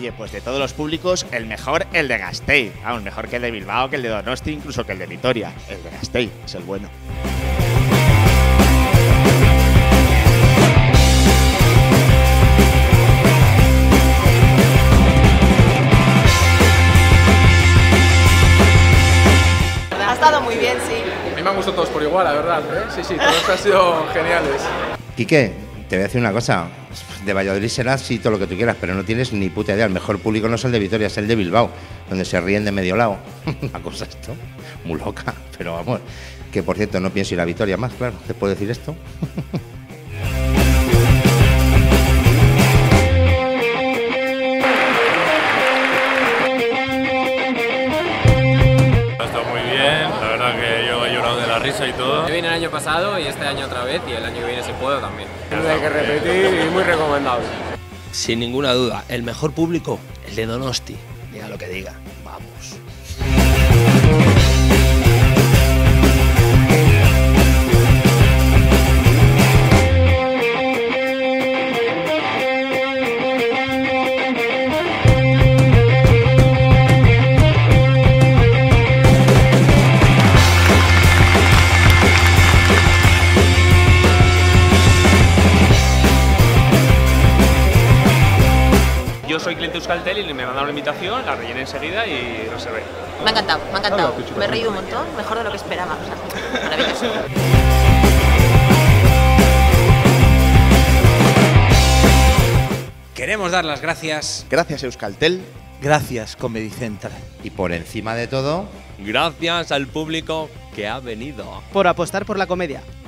Oye, pues de todos los públicos, el mejor, el de Gasteiz. Vamos, mejor que el de Bilbao, que el de Donosti, incluso que el de Vitoria. El de Gasteiz es el bueno. Ha estado muy bien, sí. A mí me han gustado todos por igual, la verdad, ¿eh? Sí, todos han sido geniales. Quique, te voy a decir una cosa. De Valladolid será sí todo lo que tú quieras, pero no tienes ni puta idea. El mejor público no es el de Vitoria, es el de Bilbao, donde se ríen de medio lado. Una cosa esto, muy loca, pero vamos. Que por cierto, no pienso ir a Vitoria más, claro. ¿Te puedo decir esto? Y todo. Yo vine el año pasado y este año otra vez y el año que viene si puedo también. Hay que repetir y muy recomendable. Sin ninguna duda, el mejor público, el de Donosti. Diga lo que diga, vamos. Yo soy cliente de Euskaltel y me mandaron la invitación, la rellené enseguida y reservé. Me ha encantado, me ha encantado. Me he reído un montón, mejor de lo que esperaba. O sea, maravilloso. Queremos dar las gracias. Gracias, Euskaltel. Gracias, Comedy Central. Y por encima de todo, Gracias al público que ha venido. Por apostar por la comedia.